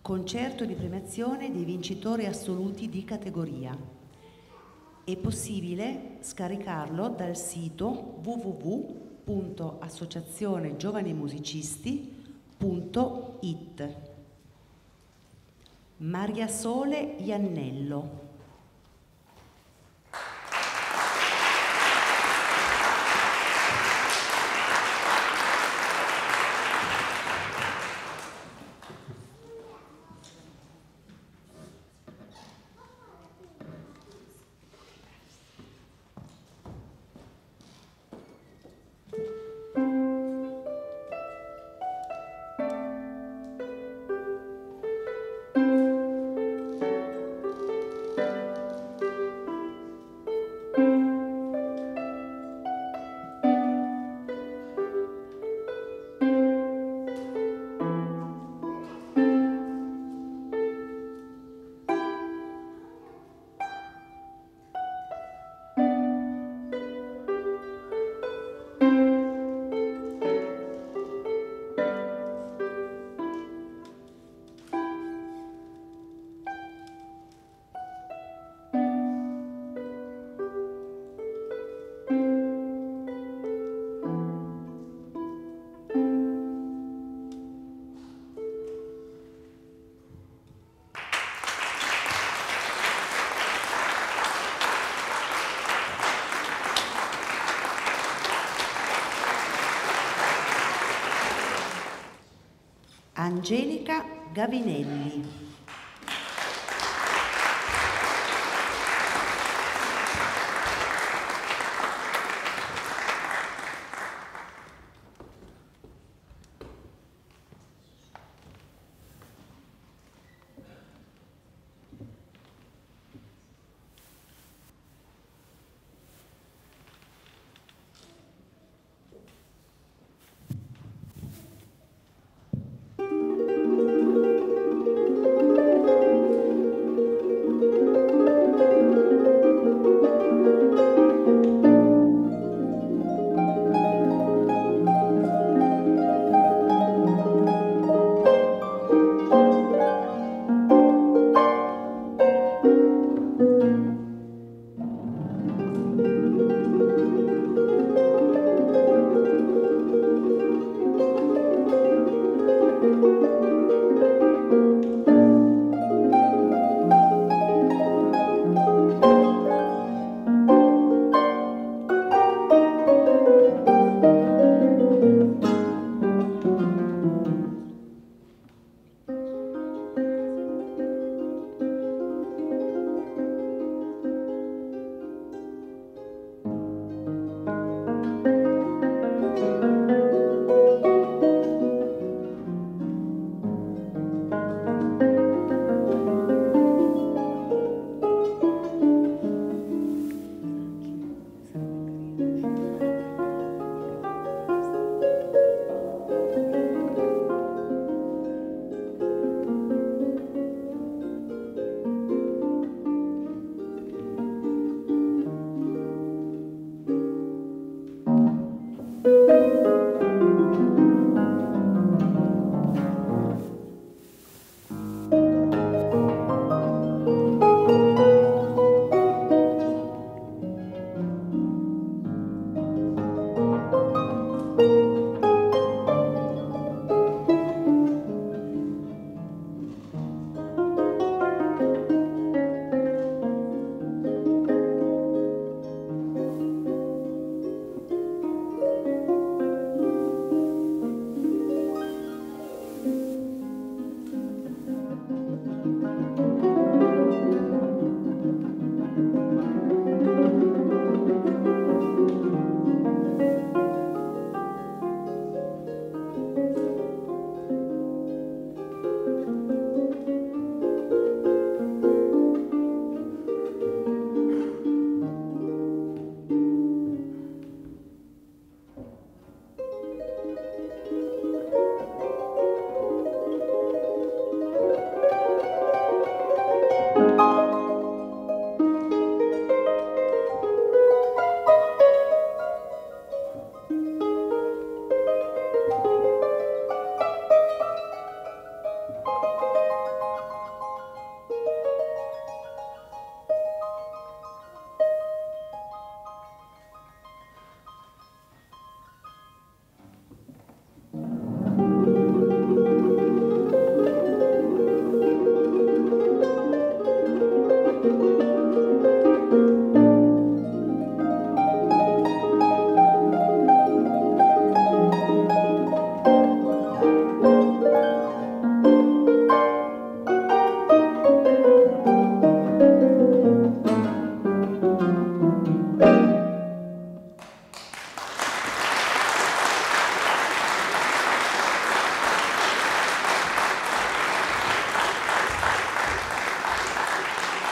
Concerto di premiazione dei vincitori assoluti di categoria. È possibile scaricarlo dal sito www.associazionegiovanimusicisti.it. Maria Sole Iannello. Angelica Gavinelli.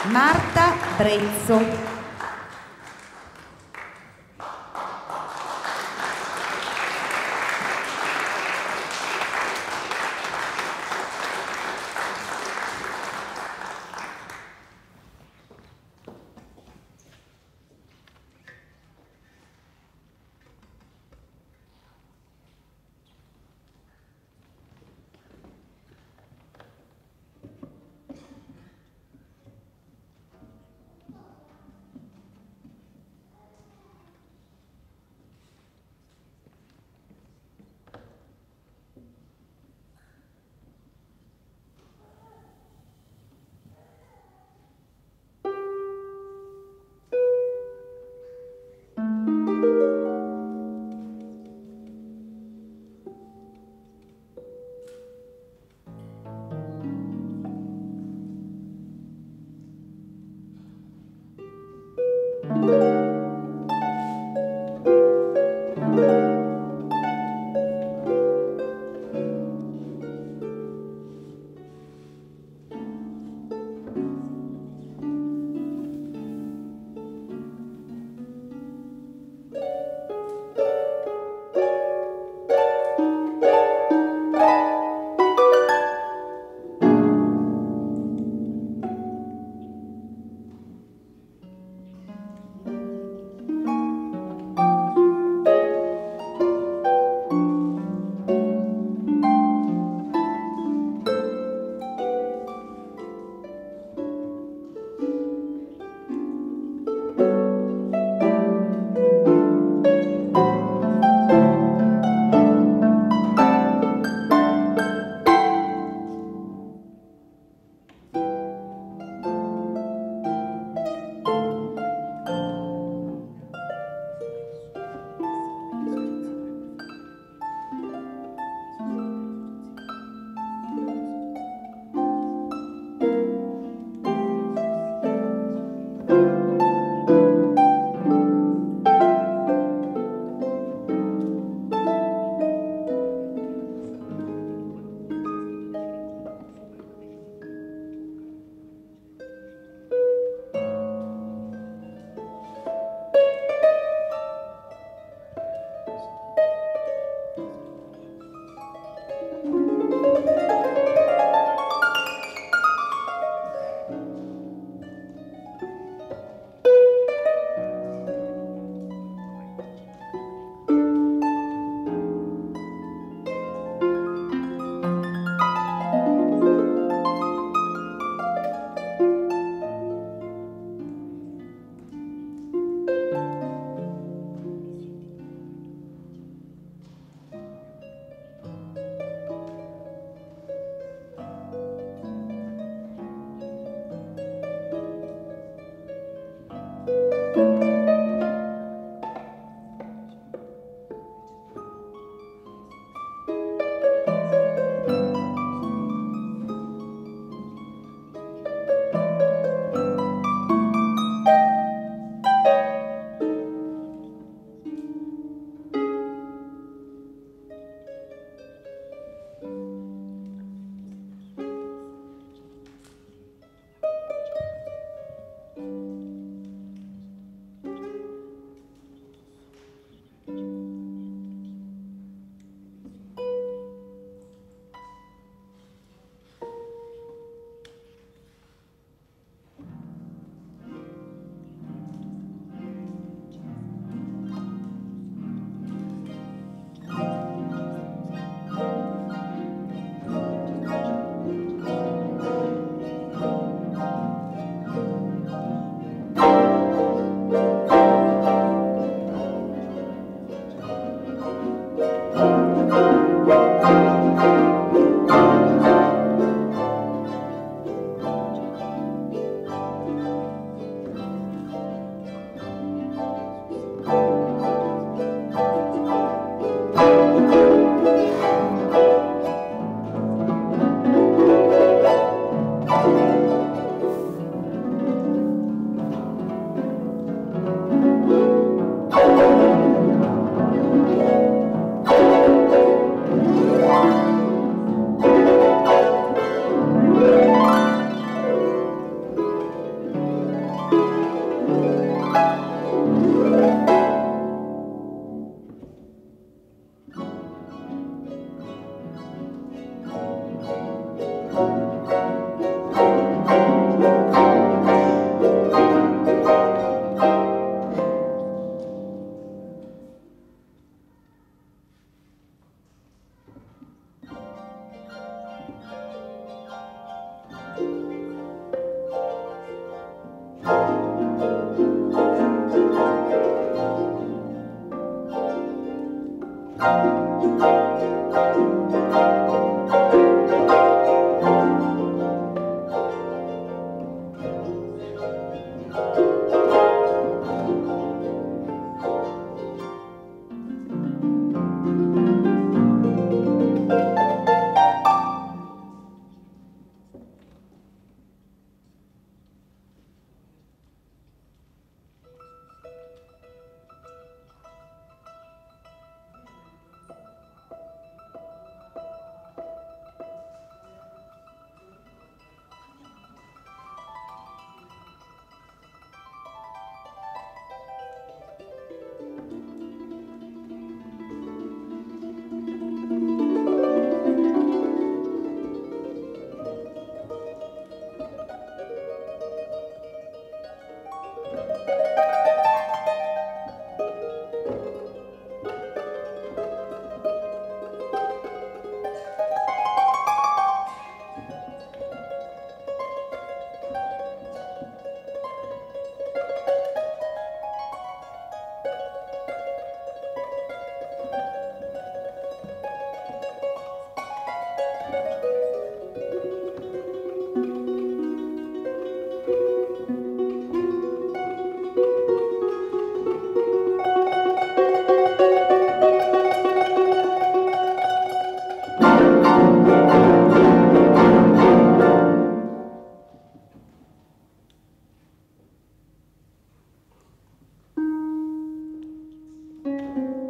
Marta Brezzo.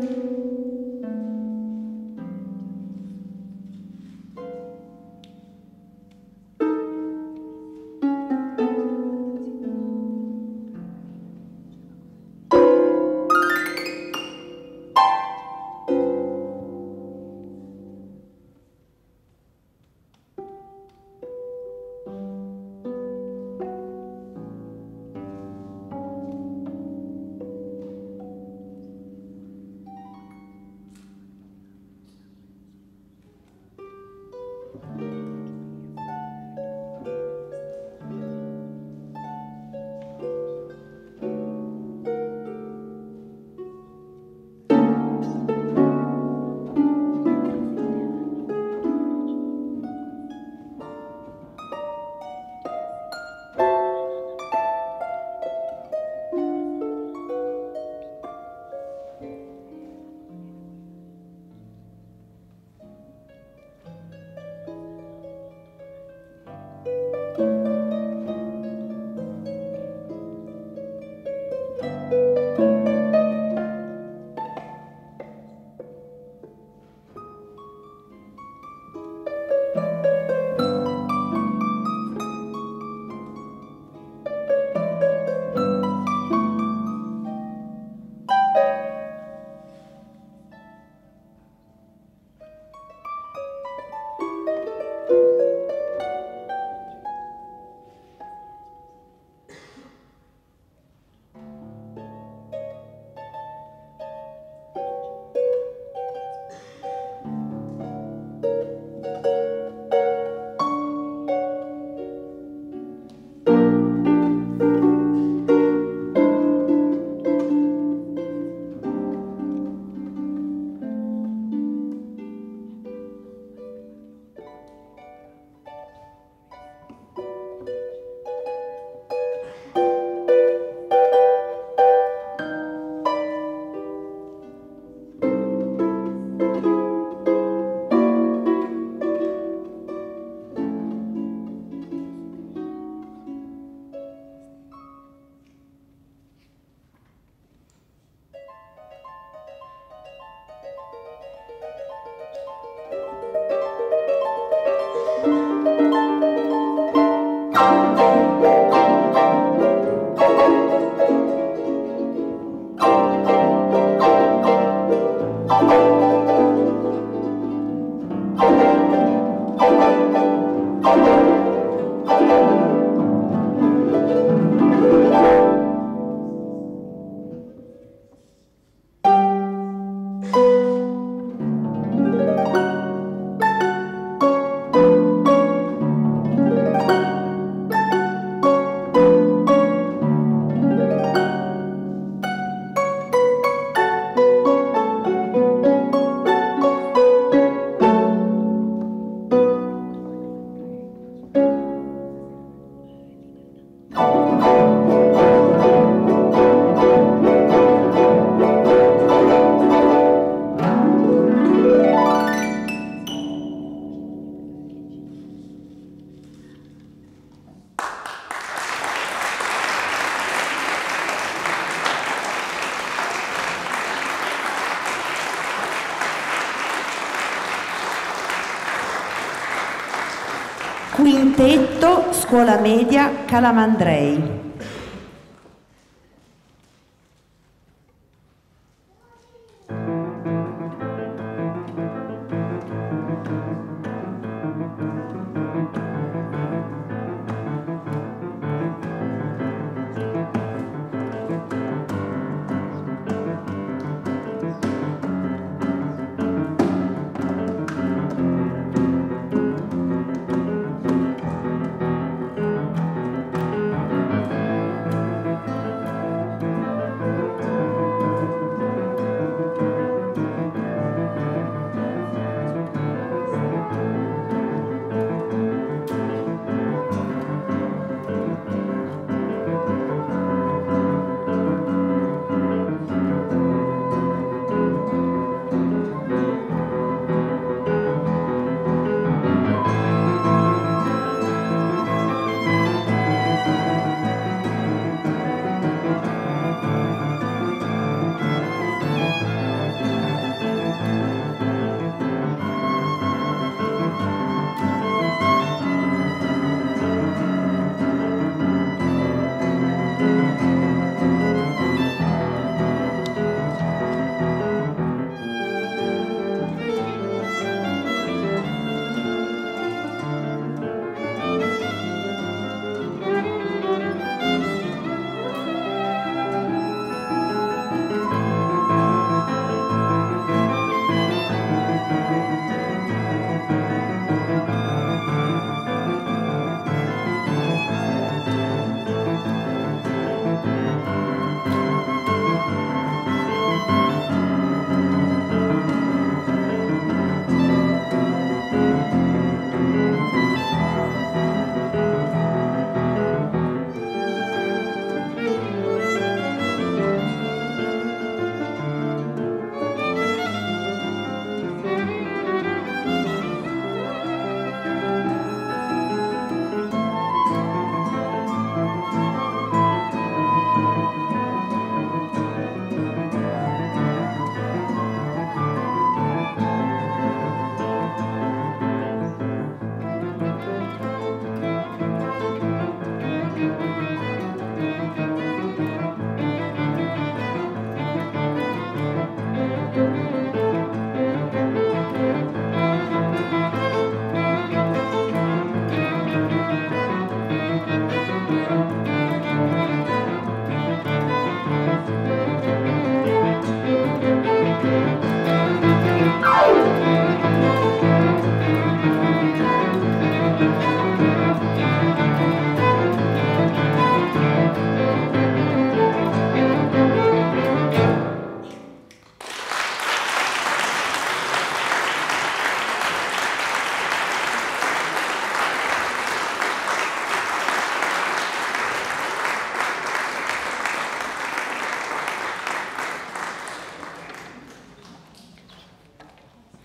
Quintetto Scuola Media Calamandrei.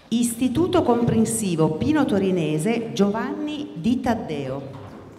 Istituto Comprensivo Pino Torinese Giovanni Di Taddeo.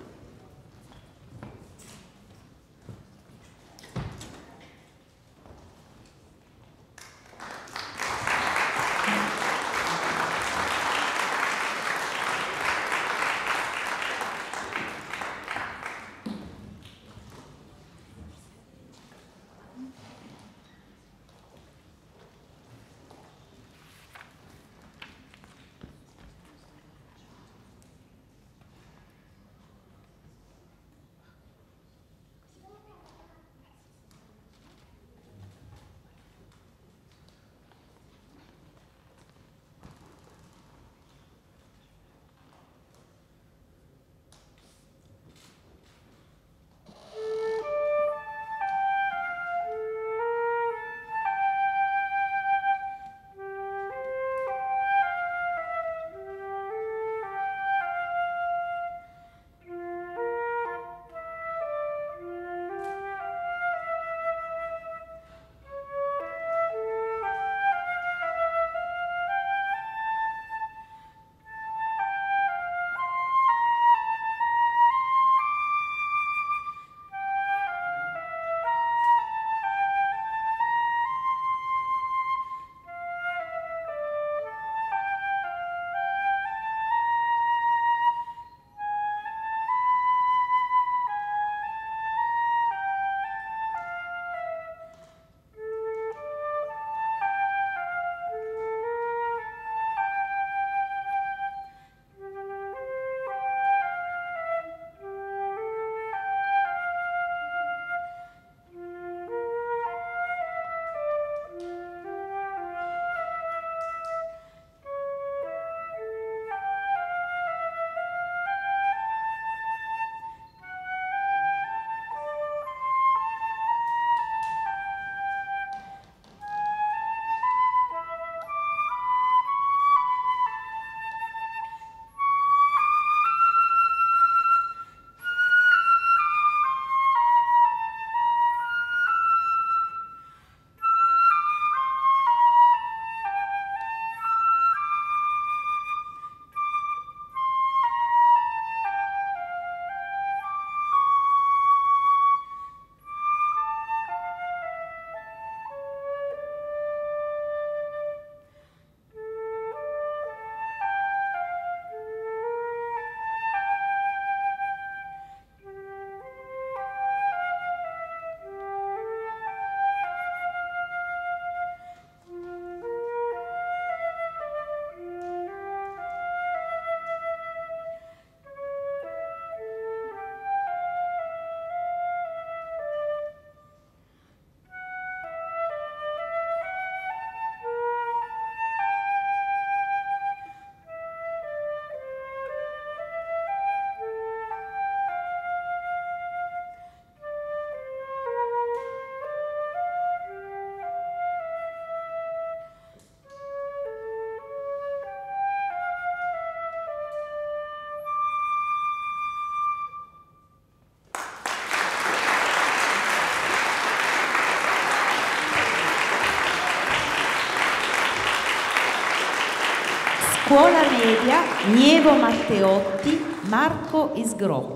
Scuola media Nievo Matteotti, Marco Isgrò.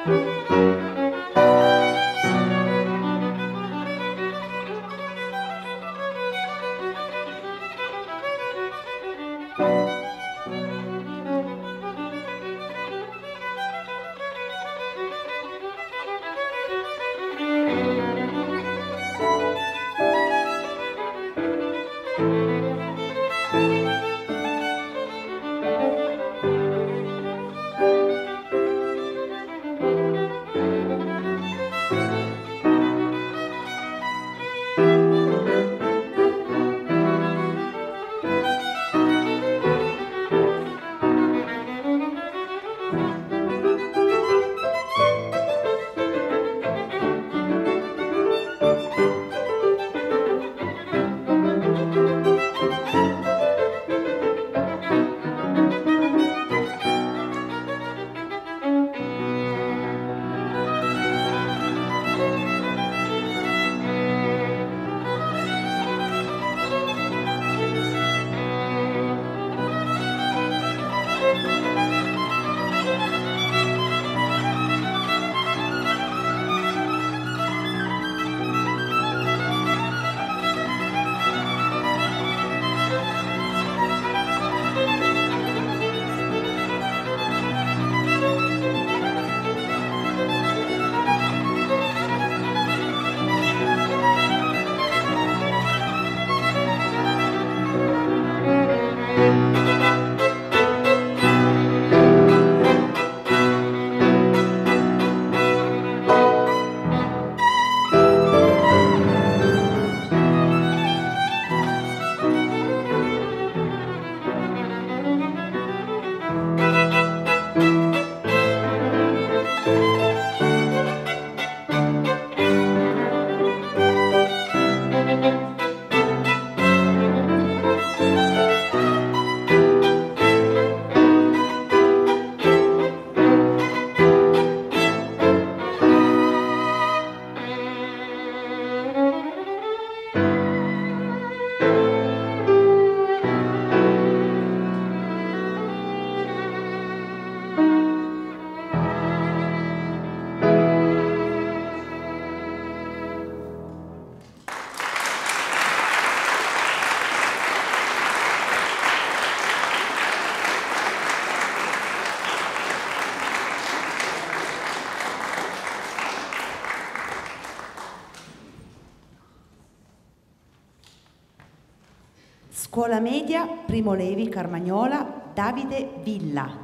Scuola media, Primo Levi, Carmagnola, Davide Villa.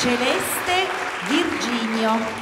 Celeste Virginio.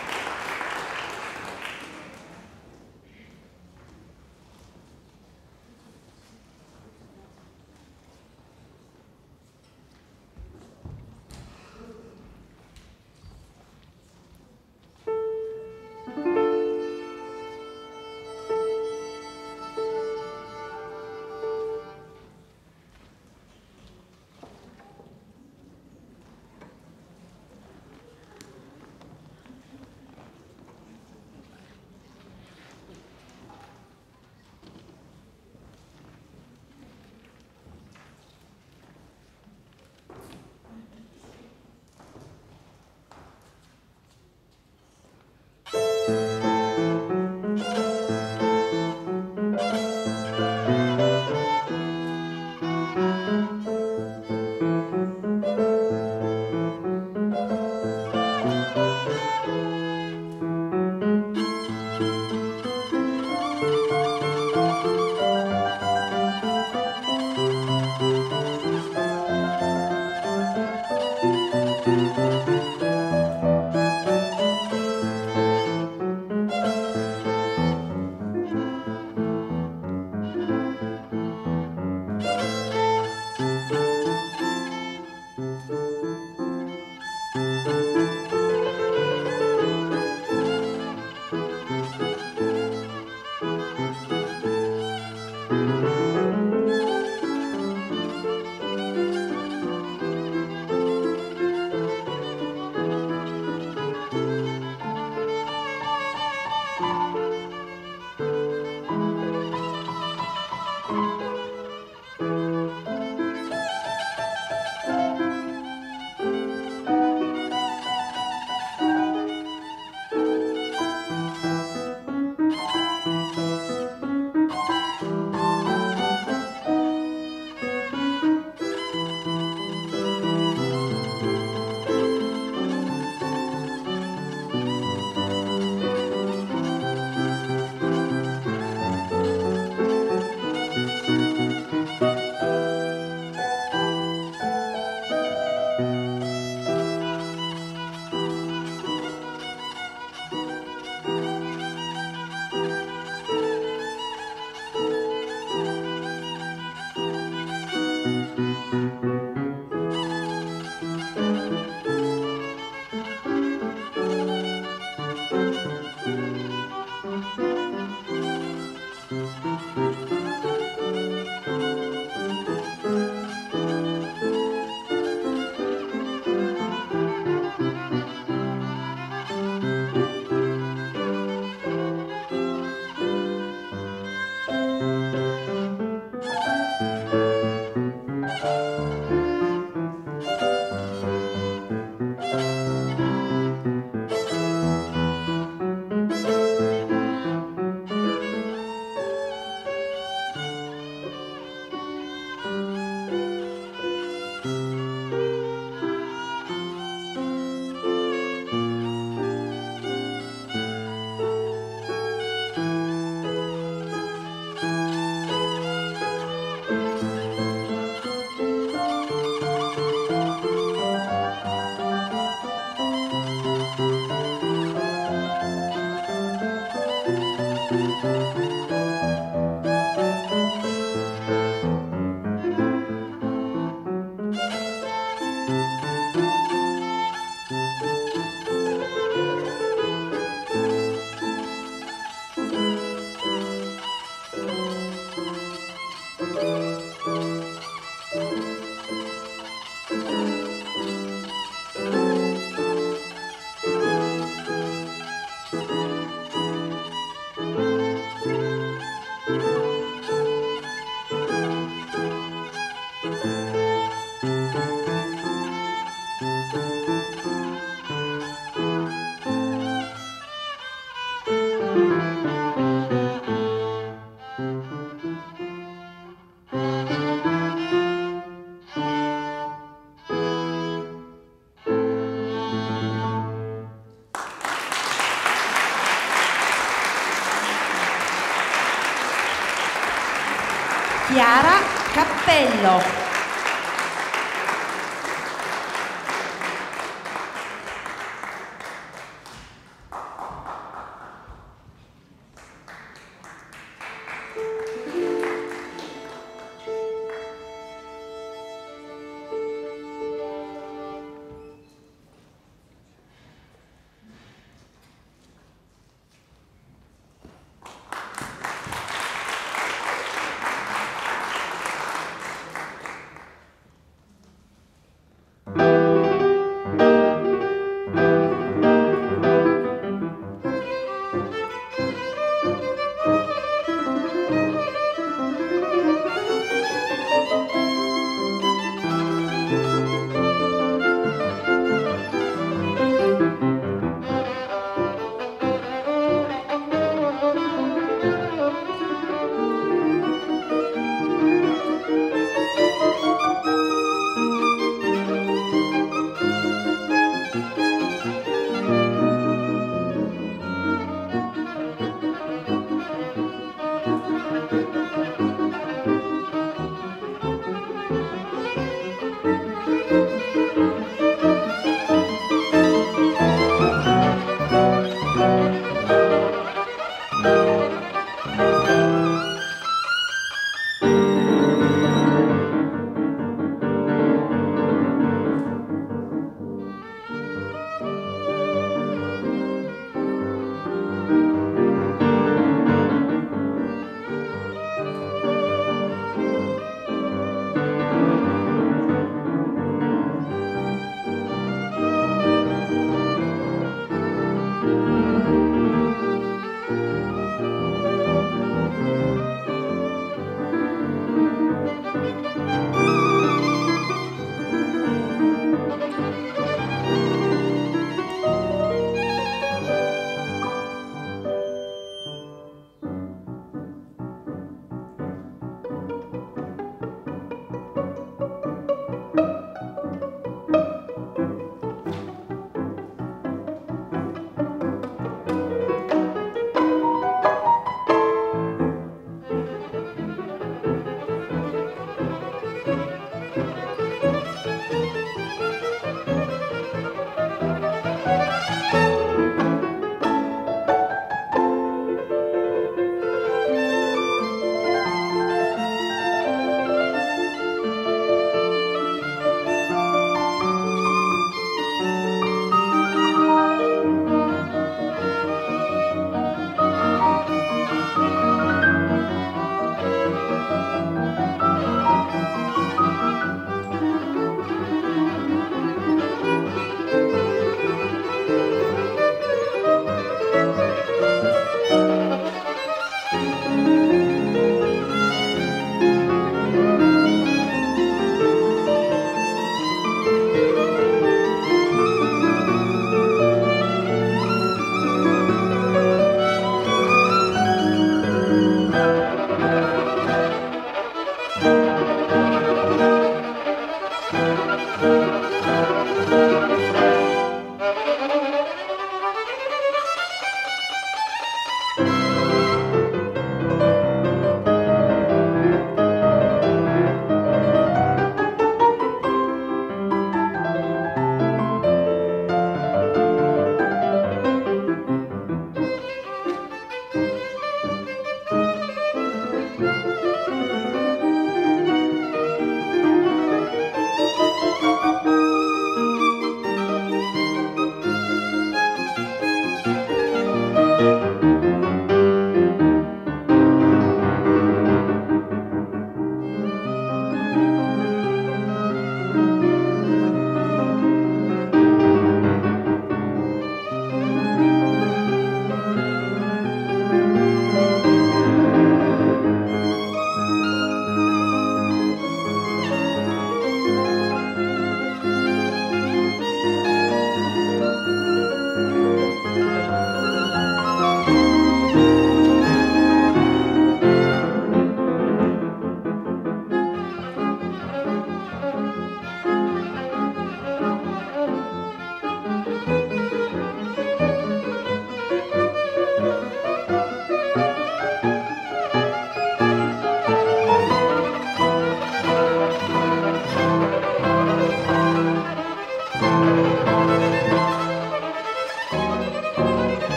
Chiara Cappello.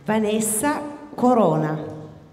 Vanessa Corona.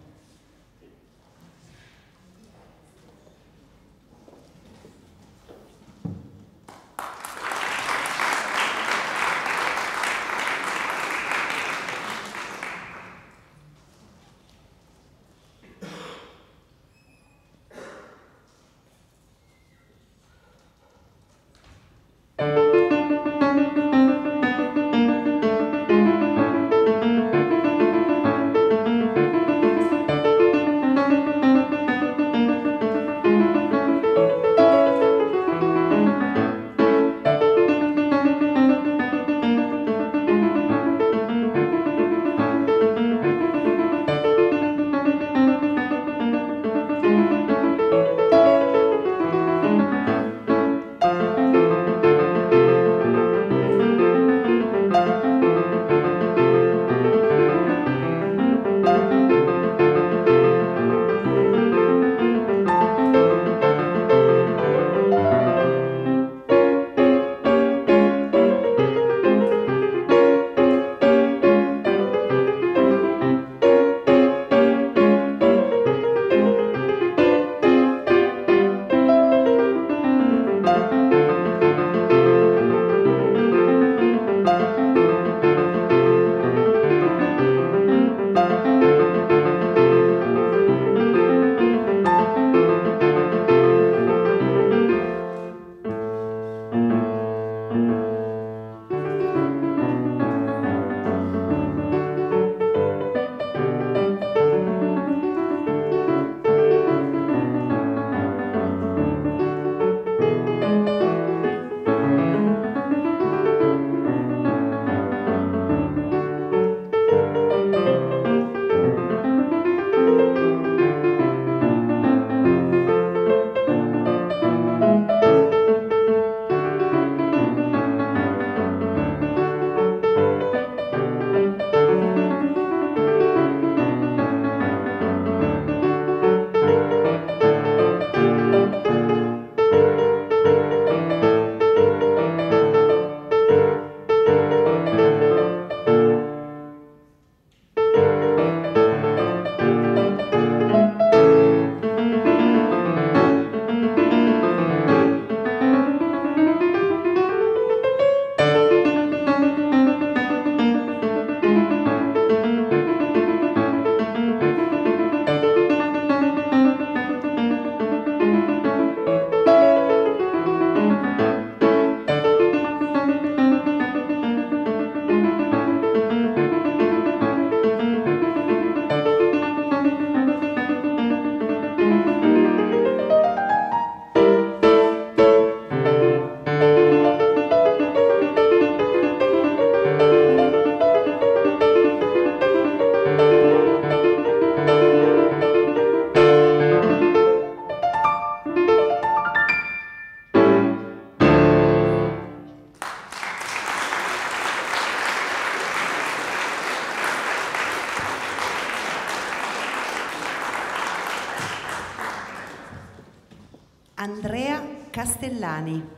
Andrea Castellani.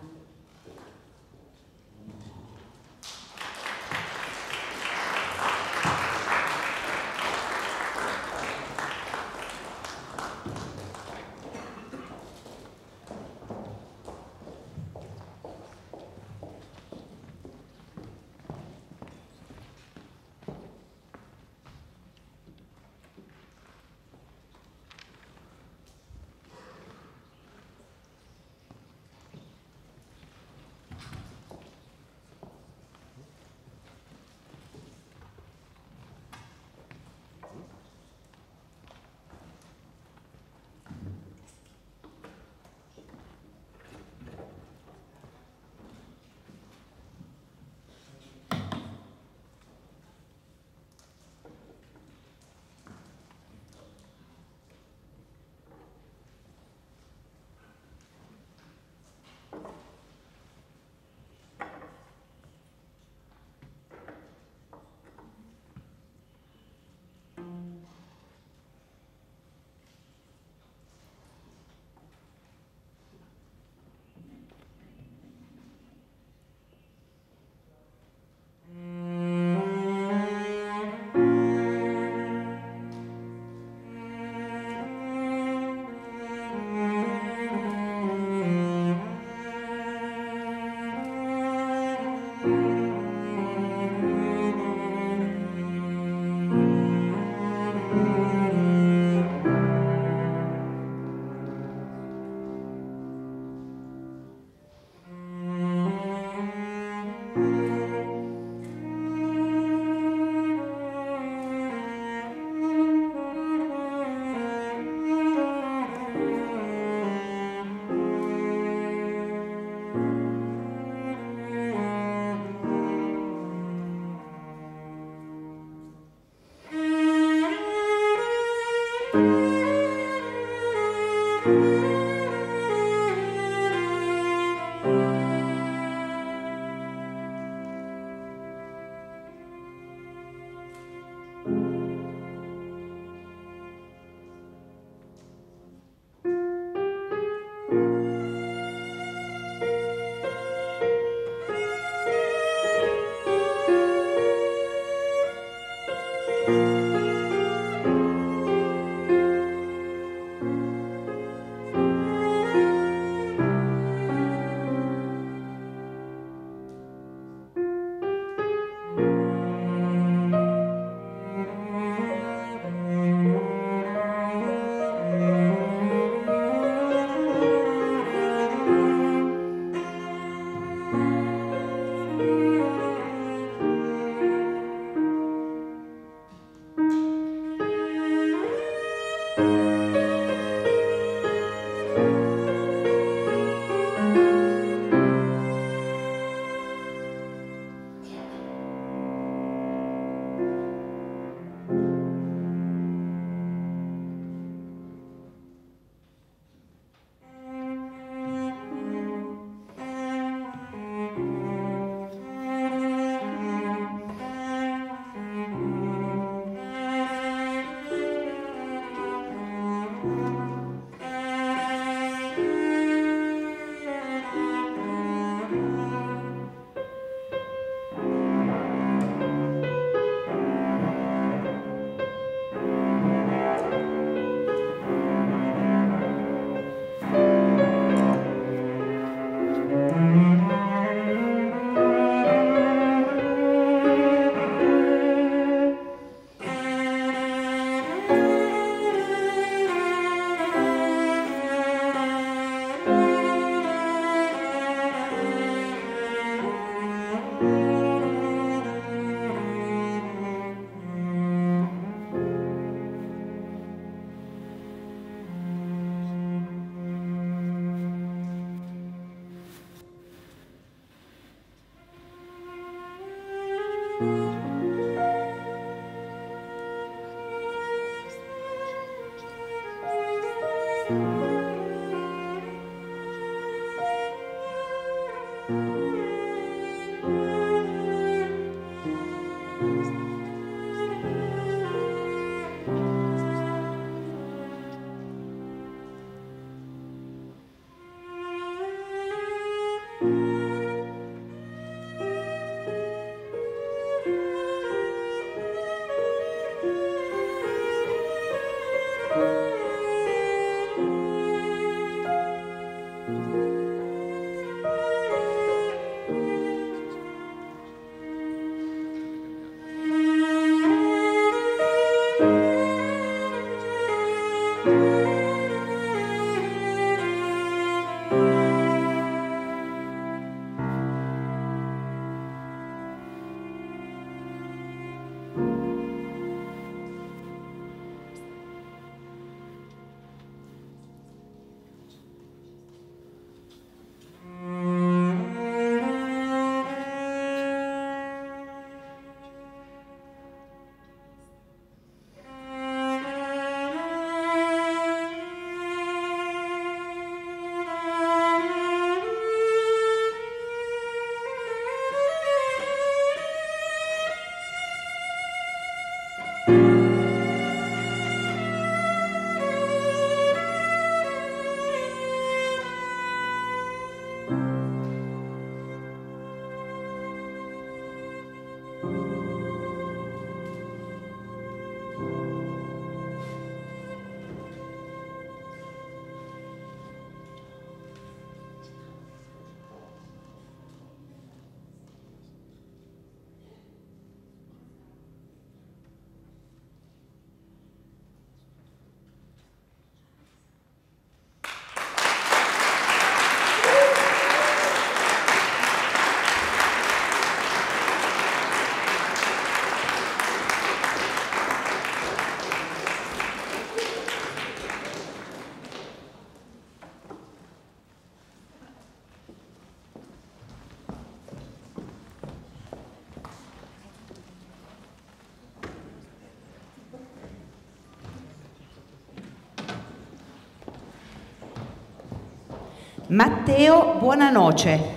Matteo Buonanoce.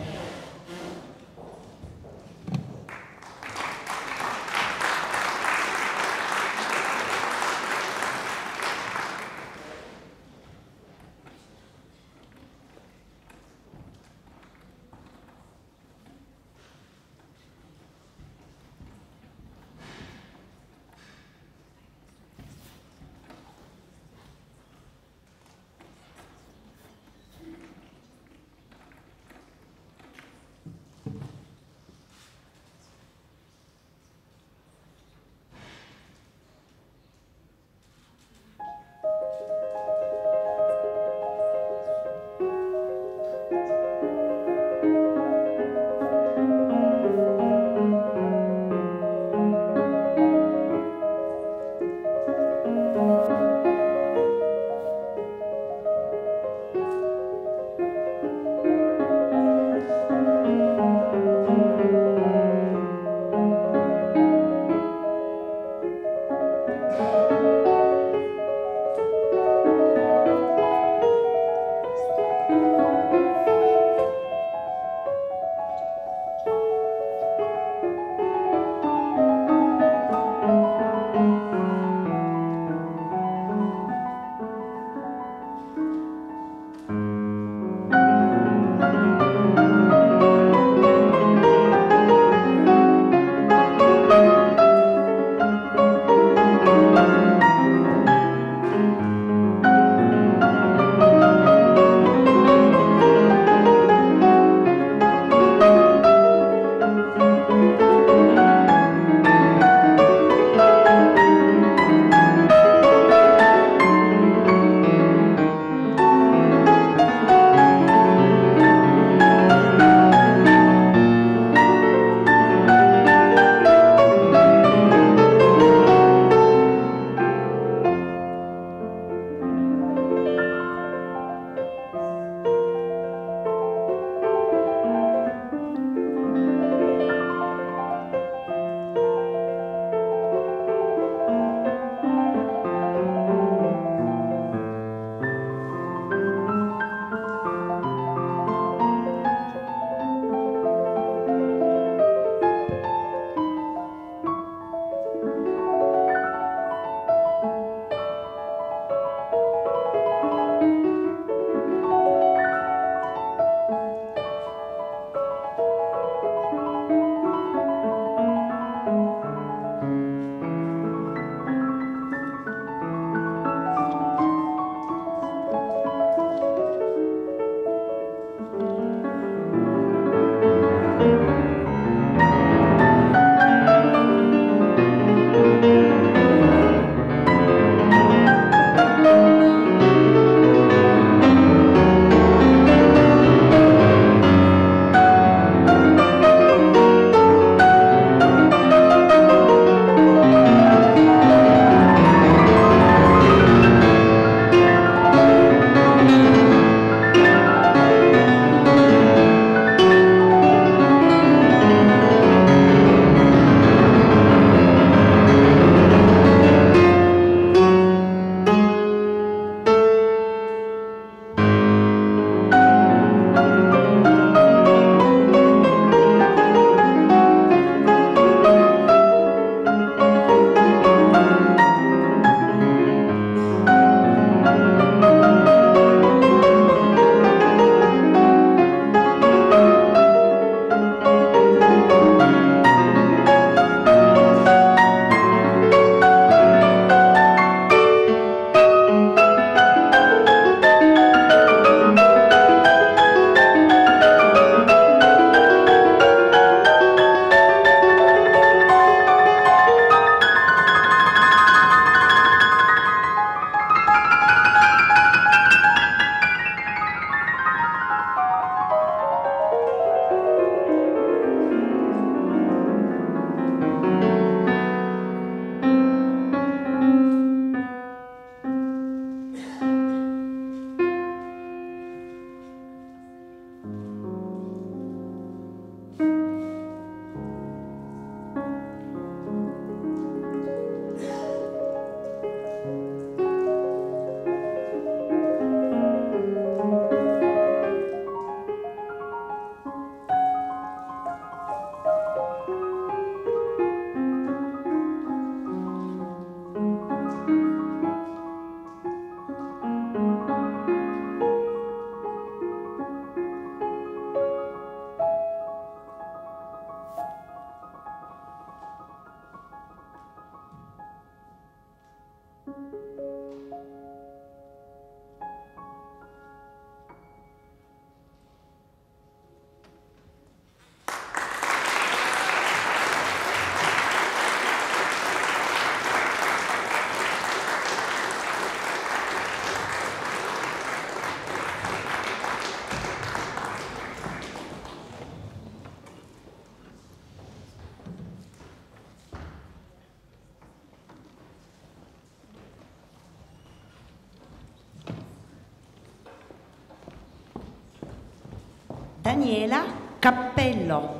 Daniela Cappello.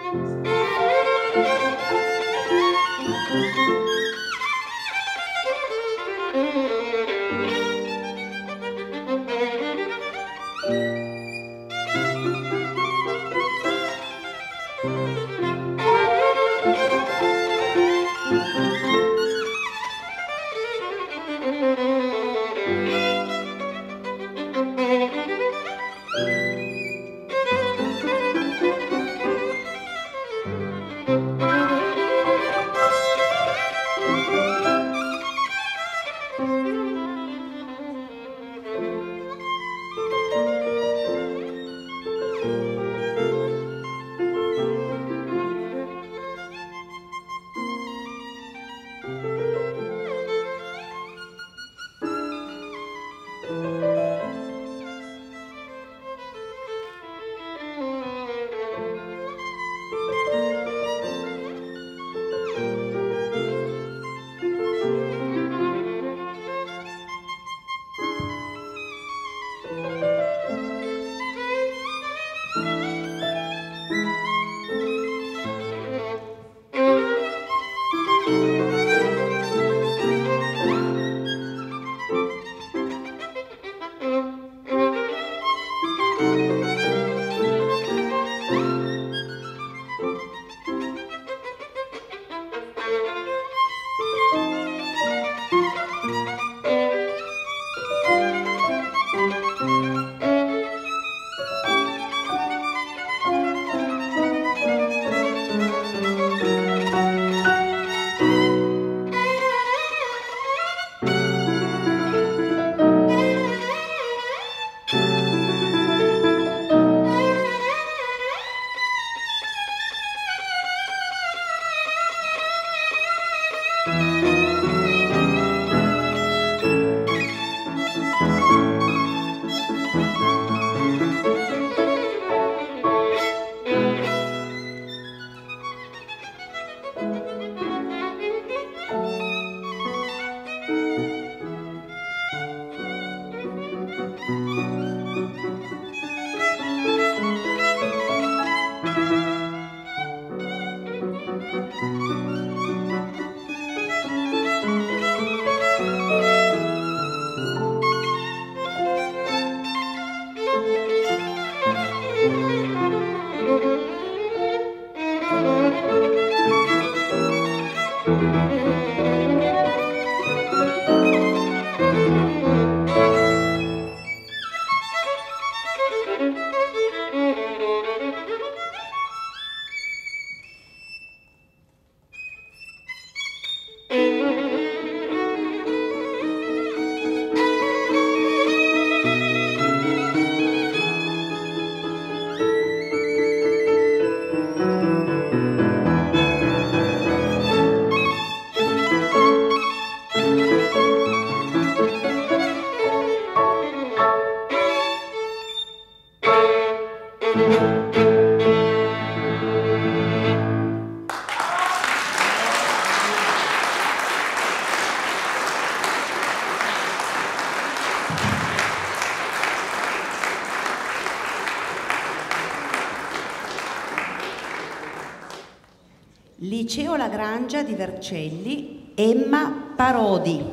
Liceo Lagrangia di Vercelli, Emma Parodi.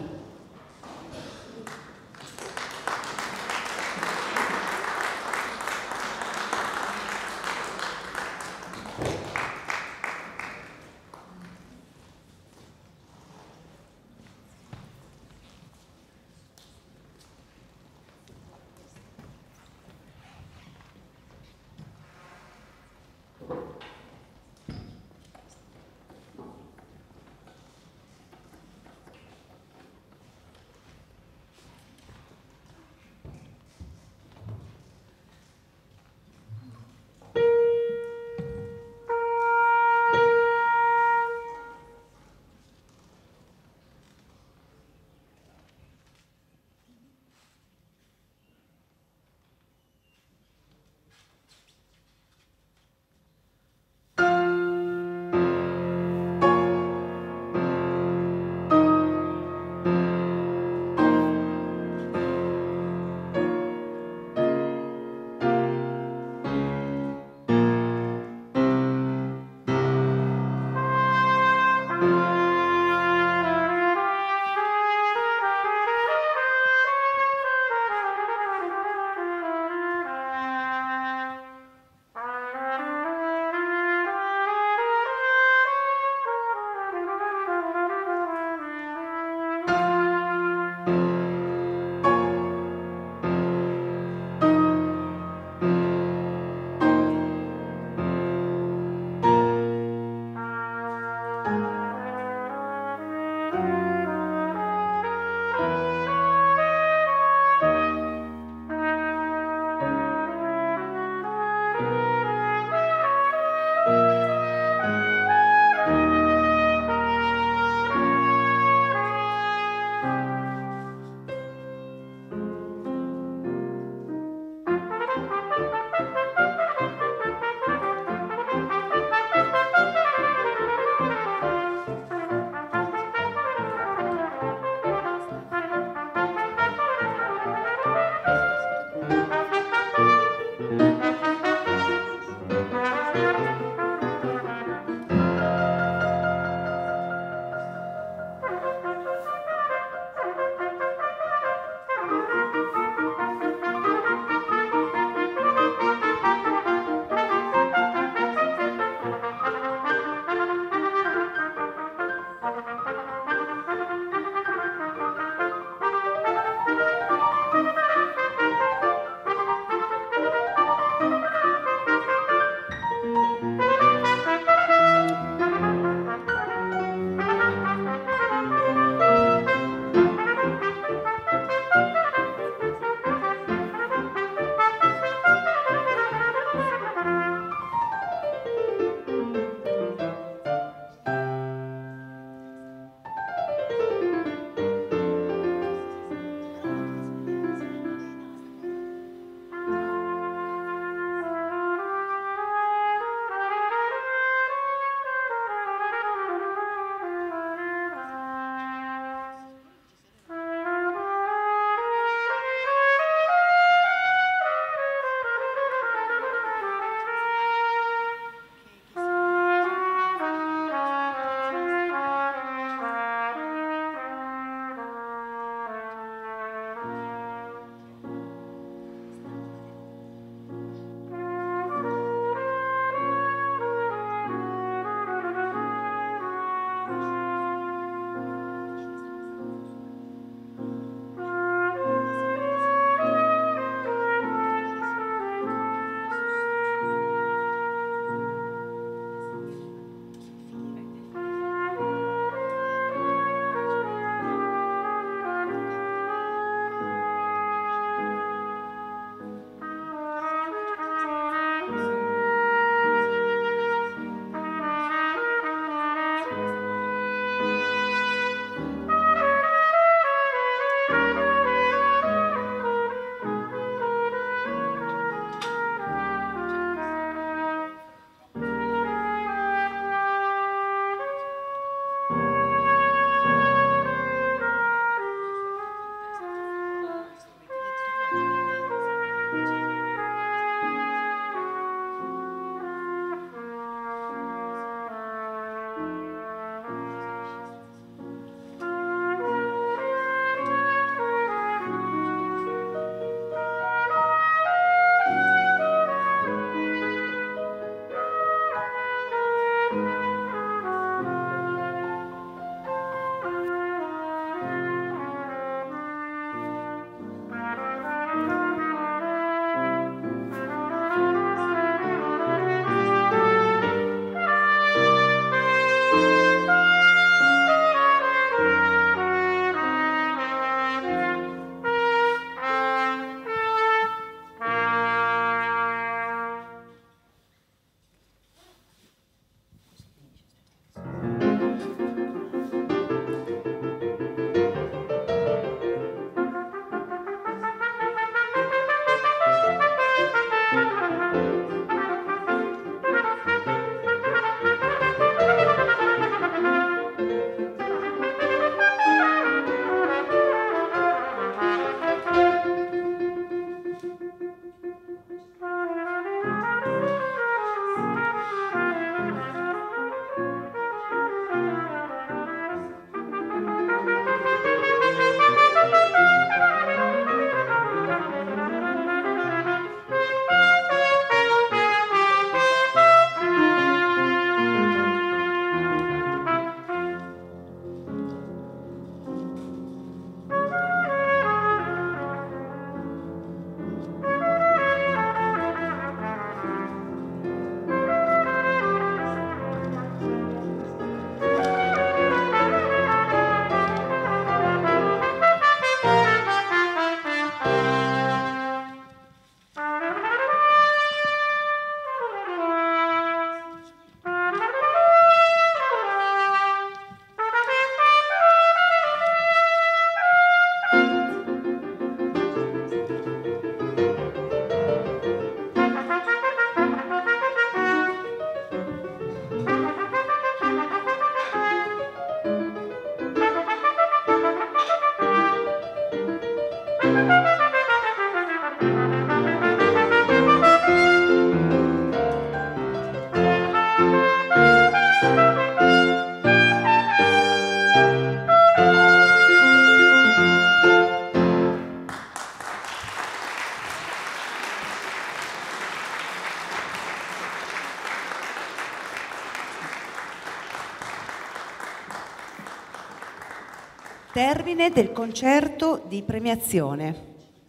Termine del concerto di premiazione.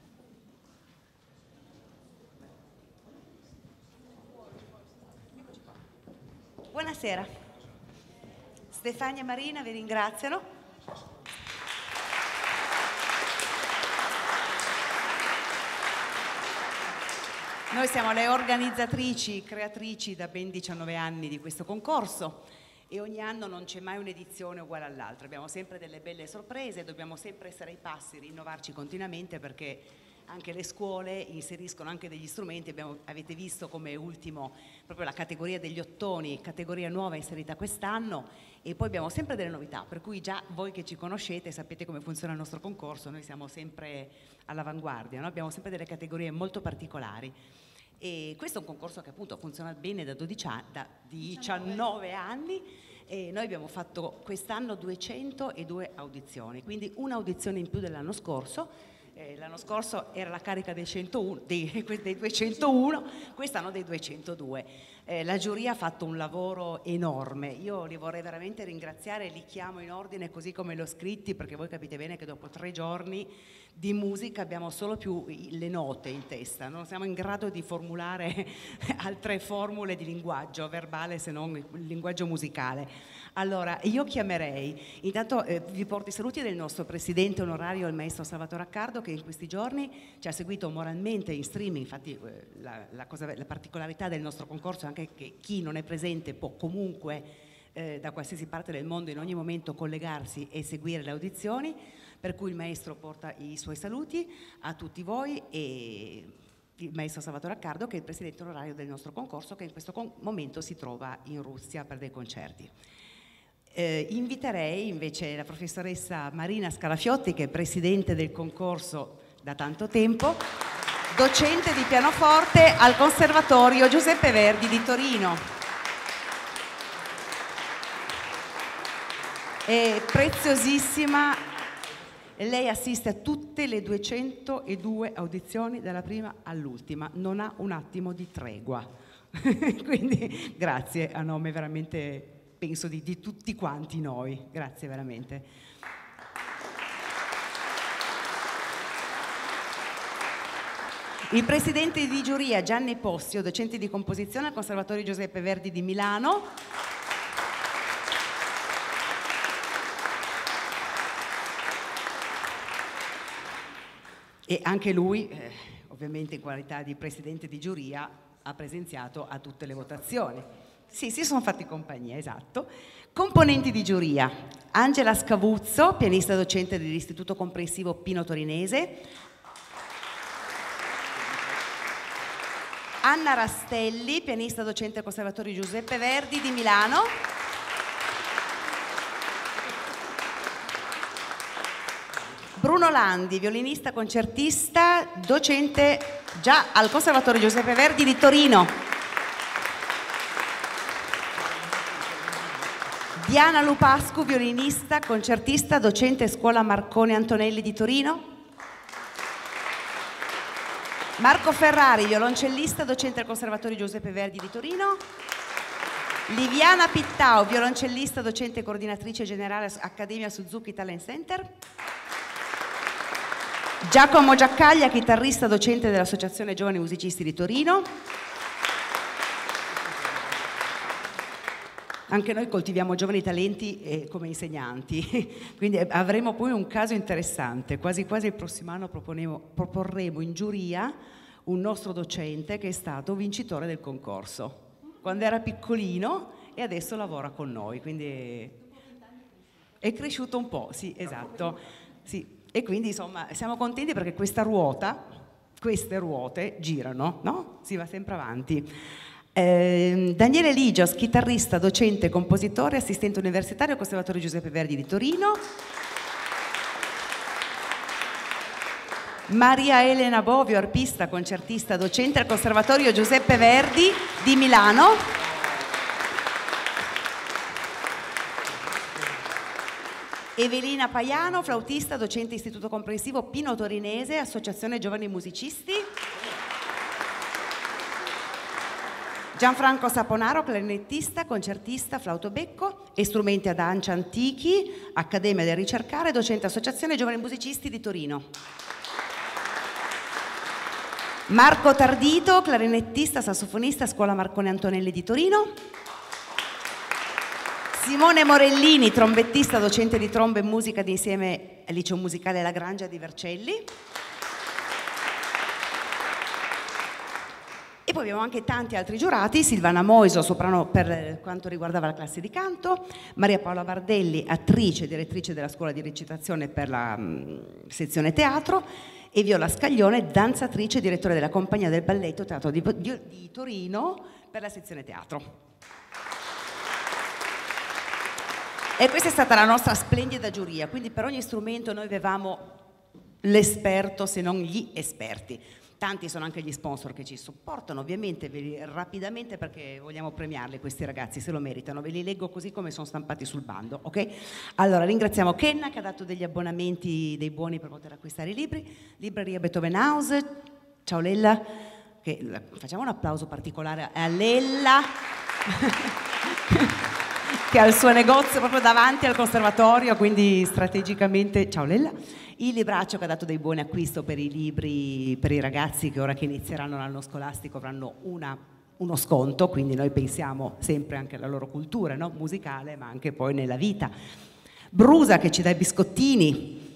Buonasera. Stefania e Marina vi ringraziano. Noi siamo le organizzatrici, creatrici da ben 19 anni di questo concorso e ogni anno non c'è mai un'edizione uguale all'altra. Abbiamo sempre delle belle sorprese, dobbiamo sempre essere ai passi, rinnovarci continuamente perché anche le scuole inseriscono anche degli strumenti. Avete visto come ultimo proprio la categoria degli ottoni, categoria nuova inserita quest'anno, e poi abbiamo sempre delle novità, per cui già voi che ci conoscete sapete come funziona il nostro concorso, noi siamo sempre all'avanguardia, no? Abbiamo sempre delle categorie molto particolari. E questo è un concorso che appunto funziona bene da 19 anni e noi abbiamo fatto quest'anno 202 audizioni, quindi un'audizione in più dell'anno scorso. L'anno scorso era la carica dei 101, dei 201, quest'anno dei 202. La giuria ha fatto un lavoro enorme, io li vorrei veramente ringraziare, li chiamo in ordine così come li ho scritti, perché voi capite bene che dopo 3 giorni di musica abbiamo solo più le note in testa, non siamo in grado di formulare altre formule di linguaggio verbale se non il linguaggio musicale. Allora, io chiamerei, intanto vi porto i saluti del nostro presidente onorario, il maestro Salvatore Accardo, che in questi giorni ci ha seguito moralmente in streaming. Infatti la particolarità del nostro concorso è anche che chi non è presente può comunque da qualsiasi parte del mondo in ogni momento collegarsi e seguire le audizioni, per cui il maestro porta i suoi saluti a tutti voi e il maestro Salvatore Accardo, che è il presidente onorario del nostro concorso, che in questo momento si trova in Russia per dei concerti. Inviterei invece la professoressa Marina Scalafiotti, che è presidente del concorso da tanto tempo, docente di pianoforte al Conservatorio Giuseppe Verdi di Torino. È preziosissima, lei assiste a tutte le 202 audizioni dalla prima all'ultima, non ha un attimo di tregua. Quindi grazie a nome veramente, penso di tutti quanti noi, grazie veramente. Il presidente di giuria Gianni Possio, docente di composizione al Conservatorio Giuseppe Verdi di Milano. E anche lui, ovviamente in qualità di presidente di giuria, ha presenziato a tutte le votazioni. Sì, si sono fatti compagnia, esatto. Componenti di giuria: Angela Scavuzzo, pianista docente dell'Istituto Comprensivo Pino Torinese, Anna Rastelli, pianista docente al Conservatorio Giuseppe Verdi di Milano, Bruno Landi, violinista concertista, docente già al Conservatorio Giuseppe Verdi di Torino, Diana Lupascu, violinista, concertista, docente Scuola Marcone Antonelli di Torino, Marco Ferrari, violoncellista, docente al Conservatorio Giuseppe Verdi di Torino, Liviana Pittau, violoncellista, docente e coordinatrice generale Accademia Suzuki Talent Center, Giacomo Giaccaglia, chitarrista, docente dell'Associazione Giovani Musicisti di Torino. Anche noi coltiviamo giovani talenti come insegnanti, quindi avremo poi un caso interessante. Quasi quasi il prossimo anno proporremo in giuria un nostro docente che è stato vincitore del concorso quando era piccolino e adesso lavora con noi, quindi è cresciuto un po', sì, esatto. Sì. E quindi insomma siamo contenti perché queste ruote girano, no? Si va sempre avanti. Daniele Ligios, chitarrista, docente, compositore, assistente universitario al Conservatorio Giuseppe Verdi di Torino. Maria Elena Bovio, arpista, concertista, docente al Conservatorio Giuseppe Verdi di Milano. Evelina Paiano, flautista, docente Istituto Comprensivo Pino Torinese, Associazione Giovani Musicisti. Gianfranco Saponaro, clarinettista, concertista, flauto becco, strumenti ad ancia antichi, Accademia del Ricercare, docente Associazione Giovani Musicisti di Torino. Marco Tardito, clarinettista, sassofonista, Scuola Marcone Antonelli di Torino. Simone Morellini, trombettista, docente di tromba e musica d'insieme al Liceo Musicale La Grangia di Vercelli. E poi abbiamo anche tanti altri giurati: Silvana Moiso, soprano per quanto riguardava la classe di canto, Maria Paola Bardelli, attrice e direttrice della scuola di recitazione per la sezione teatro, e Viola Scaglione, danzatrice e direttore della compagnia del balletto Teatro di Torino per la sezione teatro. E questa è stata la nostra splendida giuria, quindi per ogni strumento noi avevamo l'esperto, se non gli esperti. Tanti sono anche gli sponsor che ci supportano, ovviamente rapidamente, perché vogliamo premiarli questi ragazzi, se lo meritano. Ve li leggo così come sono stampati sul bando, ok? Allora, ringraziamo Kenna che ha dato degli abbonamenti, dei buoni per poter acquistare i libri, Libreria Beethoven House, ciao Lella, facciamo un applauso particolare a Lella che ha il suo negozio proprio davanti al conservatorio, quindi strategicamente, ciao Lella. Il Libraccio che ha dato dei buoni acquisti per i libri per i ragazzi che ora che inizieranno l'anno scolastico avranno uno sconto, quindi noi pensiamo sempre anche alla loro cultura, no? Musicale, ma anche poi nella vita. Brusa che ci dà i biscottini.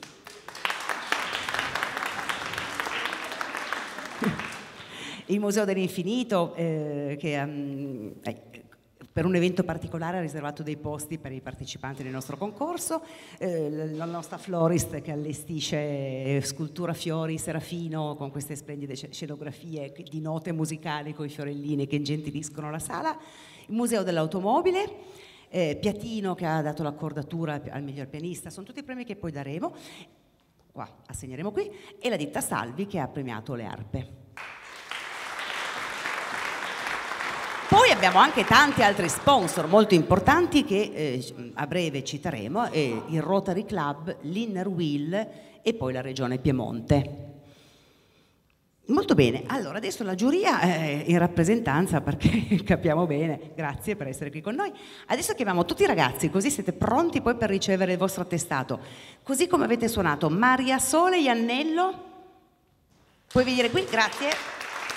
Il Museo dell'Infinito che per un evento particolare ha riservato dei posti per i partecipanti del nostro concorso, la nostra florist che allestisce scultura fiori Serafino con queste splendide scenografie di note musicali con i fiorellini che gentiliscono la sala, il Museo dell'Automobile, Piatino che ha dato l'accordatura al miglior pianista, sono tutti i premi che poi daremo, qua assegneremo qui, e la ditta Salvi che ha premiato le arpe. Poi abbiamo anche tanti altri sponsor molto importanti che a breve citeremo, il Rotary Club, l'Inner Wheel e poi la Regione Piemonte. Molto bene, allora adesso la giuria in rappresentanza, perché capiamo bene, grazie per essere qui con noi. Adesso chiamiamo tutti i ragazzi, così siete pronti poi per ricevere il vostro attestato. Così come avete suonato Maria Sole Iannello, puoi venire qui, grazie.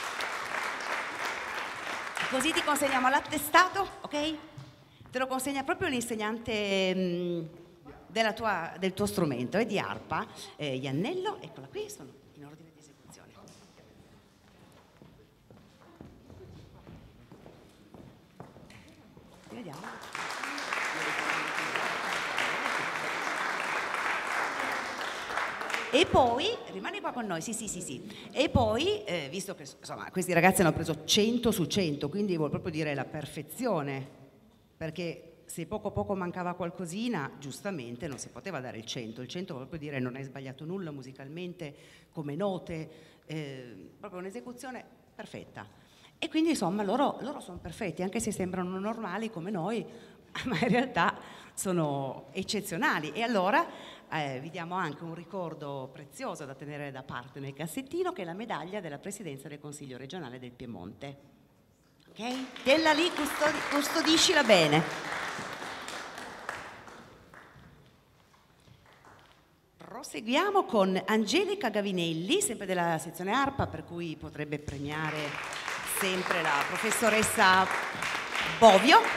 Così ti consegniamo l'attestato, ok? Te lo consegna proprio l'insegnante del tuo strumento, di arpa, Iannello, eccola qui, sono in ordine di esecuzione. Vediamo. E poi, rimani qua con noi, sì. E poi, visto che insomma, questi ragazzi hanno preso 100 su 100, quindi vuol proprio dire la perfezione, perché se poco mancava qualcosina, giustamente non si poteva dare il 100 vuol proprio dire non hai sbagliato nulla musicalmente, come note, proprio un'esecuzione perfetta. E quindi insomma loro sono perfetti, anche se sembrano normali come noi, ma in realtà sono eccezionali. E allora vi diamo anche un ricordo prezioso da tenere da parte nel cassettino, che è la medaglia della Presidenza del Consiglio regionale del Piemonte. Ok? Tienila lì, custodiscila bene. Proseguiamo con Angelica Gavinelli, sempre della sezione arpa, per cui potrebbe premiare sempre la professoressa Bovio,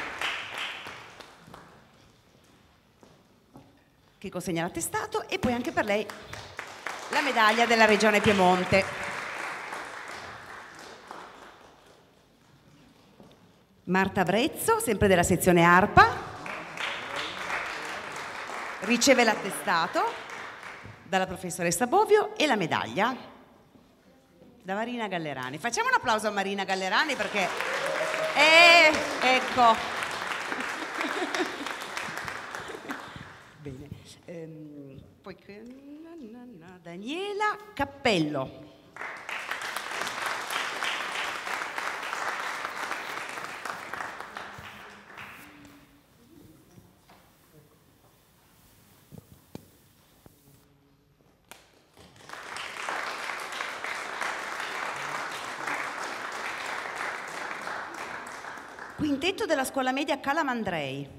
che consegna l'attestato, e poi anche per lei la medaglia della Regione Piemonte. Marta Brezzo, sempre della sezione arpa, riceve l'attestato dalla professoressa Bovio e la medaglia da Marina Gallerani. Facciamo un applauso a Marina Gallerani perché ecco. Bene. Poi Daniela Cappello. Quintetto della scuola media Calamandrei.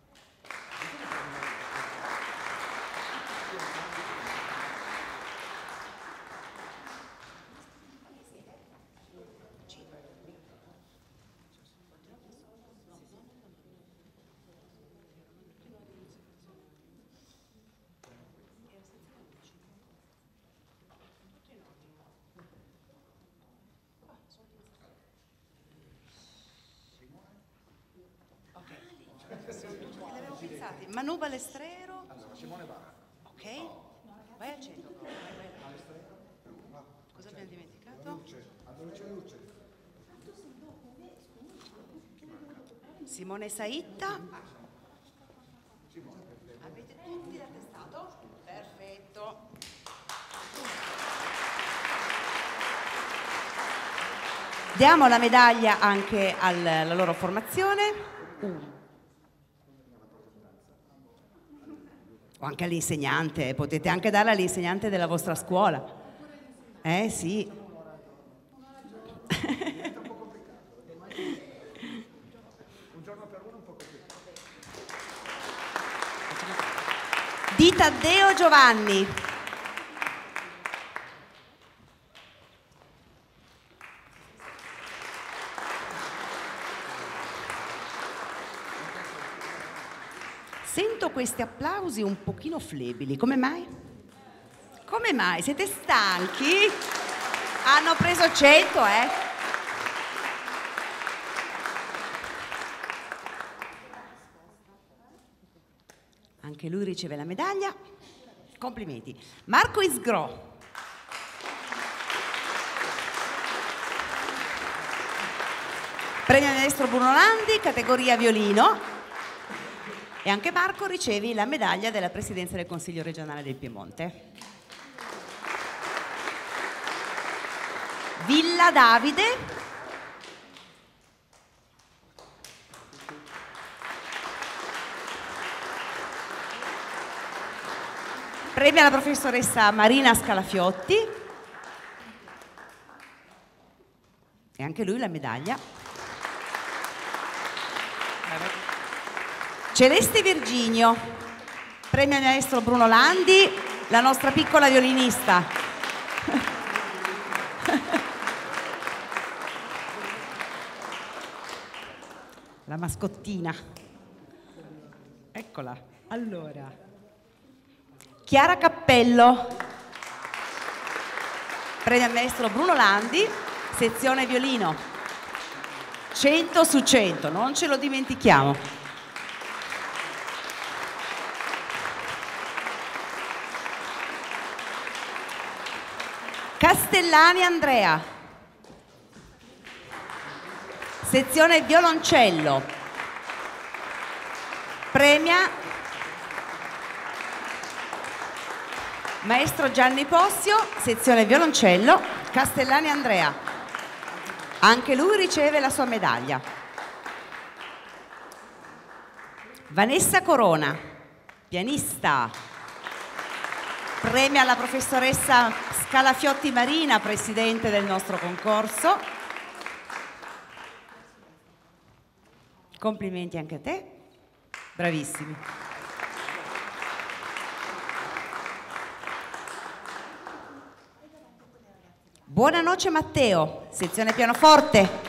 Manu Balestrero. Allora, Simone va. Ok. Vai al centro. Cosa abbiamo dimenticato? Luce. Simone Saitta. Avete tutti l'attestato? Perfetto. Diamo la medaglia anche alla loro formazione. O anche all'insegnante, potete anche darla all'insegnante della vostra scuola. Sì. Un giorno per uno un po' così. Di Taddeo Giovanni. Sento questi applausi un pochino flebili, come mai? Come mai? Siete stanchi? Hanno preso 100, Anche lui riceve la medaglia. Complimenti. Marco Isgro. Premio Maestro Bruno Landi, categoria violino. E anche Marco ricevi la medaglia della Presidenza del Consiglio regionale del Piemonte. Villa Davide. Premio alla professoressa Marina Scalafiotti. E anche lui la medaglia. Celeste Virginio, premio maestro Bruno Landi, la nostra piccola violinista. La mascottina. Eccola. Allora. Chiara Cappello, premio maestro Bruno Landi, sezione violino. 100 su 100, non ce lo dimentichiamo. Castellani Andrea, sezione violoncello, premia maestro Gianni Possio, sezione violoncello, Castellani Andrea, anche lui riceve la sua medaglia. Vanessa Corona, pianista, premia la professoressa Scalafiotti Marina, presidente del nostro concorso. Complimenti anche a te, bravissimi. Buonanotte Matteo, sezione pianoforte.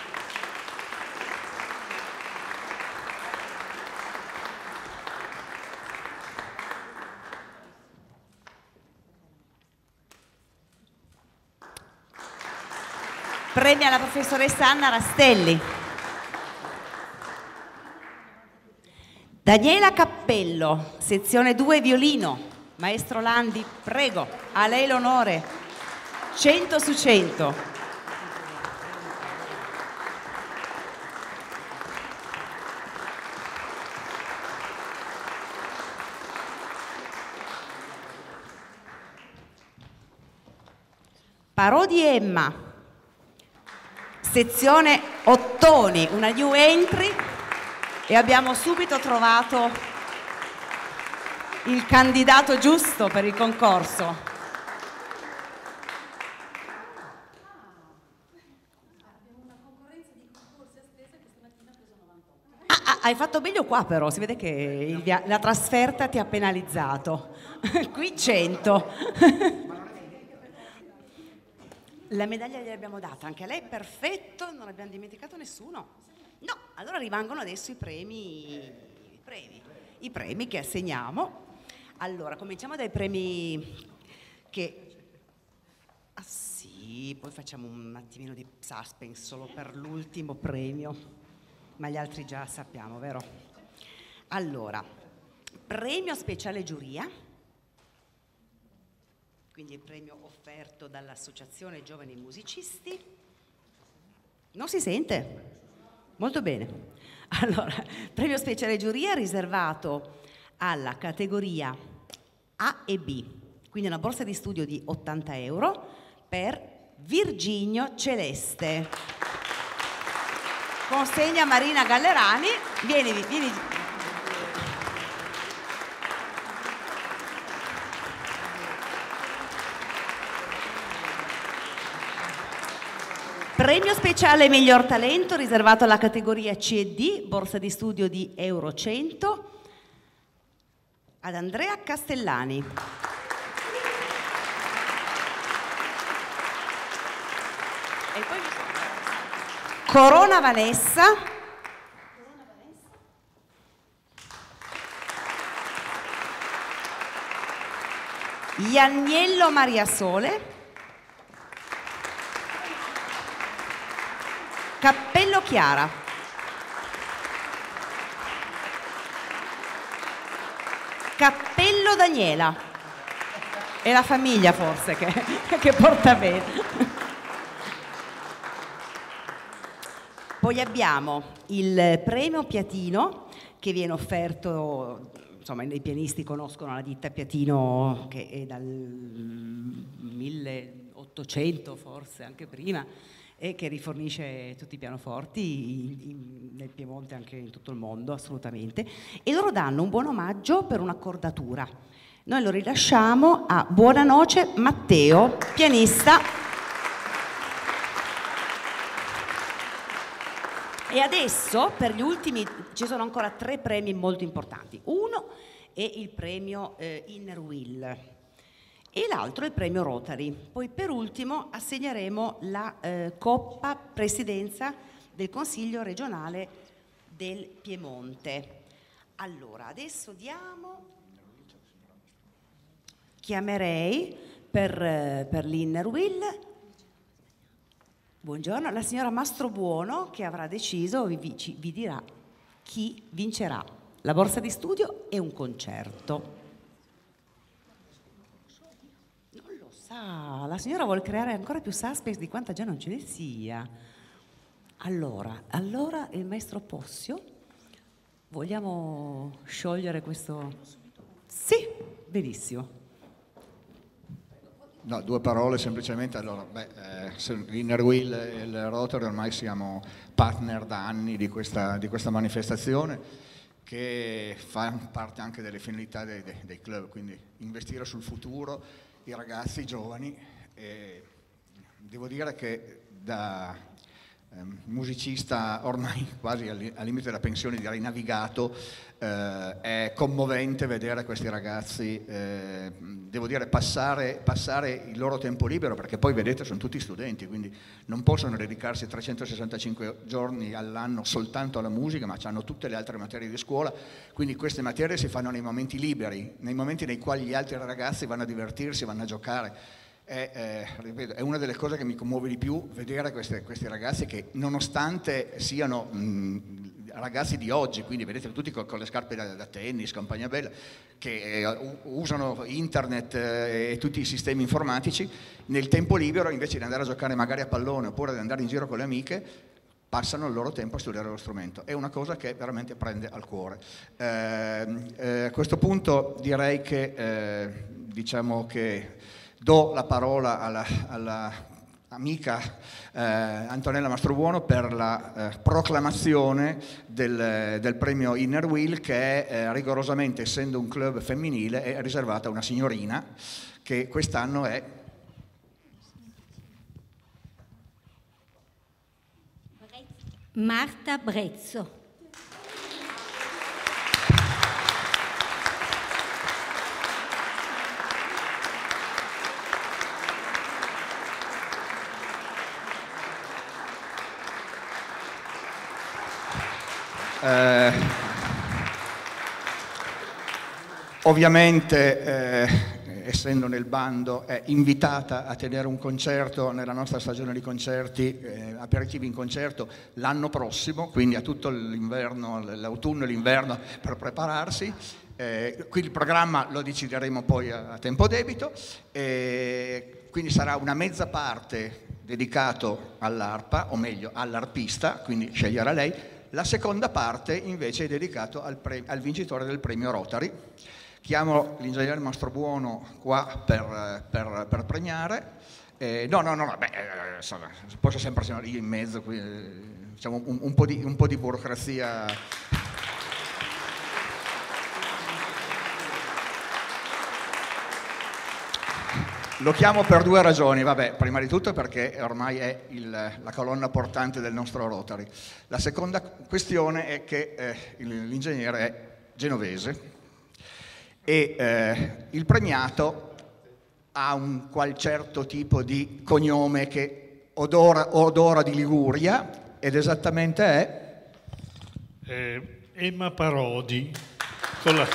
Premia la professoressa Anna Rastelli. Daniela Cappello, sezione 2 violino. Maestro Landi, prego, a lei l'onore. 100 su 100. Parodi Emma, sezione Ottoni, una new entry, e abbiamo subito trovato il candidato giusto per il concorso. Hai fatto meglio qua però, si vede che la trasferta ti ha penalizzato. Qui 100. La medaglia gliel'abbiamo data anche a lei, perfetto, non abbiamo dimenticato nessuno. No, allora rimangono adesso i premi che assegniamo. Allora, cominciamo dai premi che... Ah sì, poi facciamo un attimino di suspense solo per l'ultimo premio, ma gli altri già sappiamo, vero? Allora, premio speciale giuria, quindi il premio offerto dall'Associazione Giovani Musicisti. Non si sente? Molto bene. Allora, premio speciale giuria riservato alla categoria A e B, quindi una borsa di studio di 80 euro per Virginio Celeste. Consegna Marina Gallerani. Vieni. Premio speciale miglior talento riservato alla categoria C e D, borsa di studio di euro 100 ad Andrea Castellani. E poi Corona Vanessa. Ianniello Maria Sole. Cappello Chiara. Cappello Daniela. È la famiglia forse che porta bene. Poi abbiamo il premio Piatino che viene offerto, insomma i pianisti conoscono la ditta Piatino che è dal 1800 forse, anche prima, e che rifornisce tutti i pianoforti nel Piemonte, anche in tutto il mondo, assolutamente, e loro danno un buon omaggio per un'accordatura. Noi lo rilasciamo a Buonanoce Matteo, pianista. E adesso per gli ultimi ci sono ancora 3 premi molto importanti. Uno è il premio Inner Wheel e l'altro è il premio Rotary. Poi per ultimo assegneremo la Coppa Presidenza del Consiglio regionale del Piemonte. Allora, adesso chiamerei per l'Inner Wheel. Buongiorno, la signora Mastrobuono che avrà deciso, vi dirà chi vincerà la borsa di studio e un concerto. La signora vuole creare ancora più suspense di quanta già non ce ne sia. Allora il maestro Possio, vogliamo sciogliere questo? Sì, benissimo. No, 2 parole semplicemente. Allora, l'Inner Wheel e il Rotary ormai siamo partner da anni di questa manifestazione, che fa parte anche delle finalità dei club, quindi investire sul futuro, i ragazzi, i giovani. E devo dire che da musicista ormai quasi al limite della pensione, direi navigato, è commovente vedere questi ragazzi, devo dire, passare il loro tempo libero, perché poi vedete sono tutti studenti, quindi non possono dedicarsi 365 giorni all'anno soltanto alla musica, ma hanno tutte le altre materie di scuola, quindi queste materie si fanno nei momenti liberi, nei momenti nei quali gli altri ragazzi vanno a divertirsi, vanno a giocare. Ripeto, è una delle cose che mi commuove di più, vedere questi ragazzi che, nonostante siano ragazzi di oggi, quindi vedete tutti con le scarpe da tennis, compagnia bella, che usano internet e tutti i sistemi informatici, nel tempo libero, invece di andare a giocare magari a pallone oppure di andare in giro con le amiche, passano il loro tempo a studiare lo strumento. È una cosa che veramente prende al cuore. A questo punto direi che diciamo che do la parola alla amica Antonella Mastrobuono per la proclamazione del premio Inner Wheel, che è rigorosamente, essendo un club femminile, è riservata a una signorina che quest'anno è Marta Brezzo. Ovviamente, essendo nel bando, è invitata a tenere un concerto nella nostra stagione di concerti, aperitivi in concerto, l'anno prossimo, quindi a tutto l'inverno, l'autunno e l'inverno per prepararsi. Qui il programma lo decideremo poi a tempo debito, quindi sarà una mezza parte dedicato all'arpa, o meglio all'arpista, quindi sceglierà lei. La seconda parte invece è dedicato al vincitore del premio Rotary. Chiamo l'ingegnere Mastrobuono qua per premiare. Insomma, posso sempre essere io in mezzo, qui, diciamo, un po' di burocrazia. Lo chiamo per due ragioni. Vabbè, prima di tutto perché ormai è la colonna portante del nostro Rotary. La seconda questione è che l'ingegnere è genovese e il premiato ha un qual certo tipo di cognome che odora di Liguria, ed esattamente è Emma Parodi con la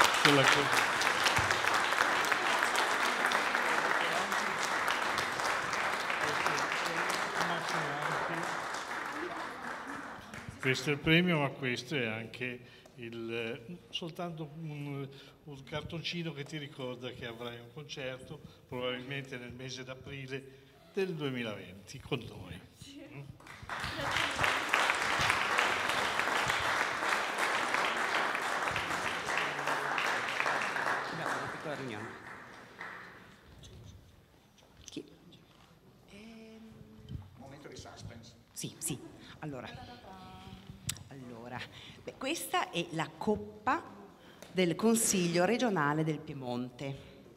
Questo è il premio, ma questo è anche soltanto un cartoncino che ti ricorda che avrai un concerto probabilmente nel mese d'aprile del 2020 con noi. Abbiamo una piccola riunione. Chi? momento di suspense. Sì. Allora, beh, questa è la coppa del Consiglio regionale del Piemonte.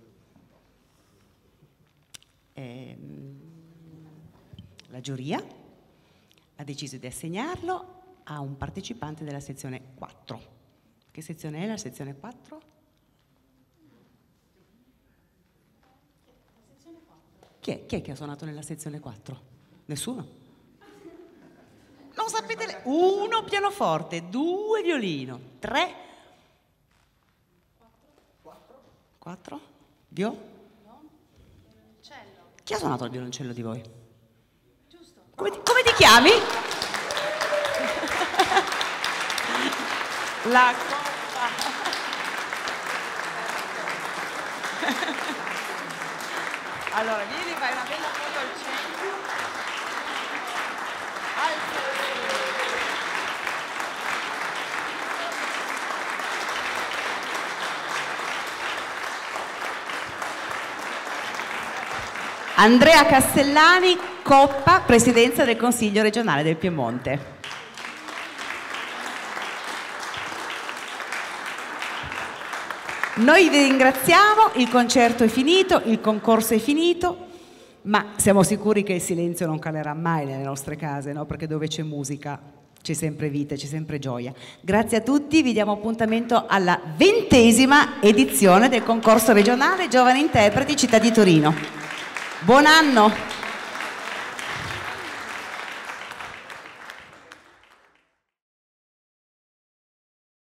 La giuria ha deciso di assegnarlo a un partecipante della sezione 4. Che sezione è la sezione 4? Chi è che ha suonato nella sezione 4? Nessuno? Non sapete? 1 pianoforte, 2 violino, 3. 4? Vio? No, violoncello. Chi ha suonato il violoncello di voi? Giusto. Come ti chiami? La coppa. Allora, vieni, fai una bella foto al centro. Andrea Castellani, Coppa, Presidenza del Consiglio regionale del Piemonte. Noi vi ringraziamo, il concerto è finito, il concorso è finito, ma siamo sicuri che il silenzio non calerà mai nelle nostre case, no? Perché dove c'è musica c'è sempre vita, c'è sempre gioia. Grazie a tutti, vi diamo appuntamento alla 20ª edizione del concorso regionale Giovani Interpreti Città di Torino. Buon anno!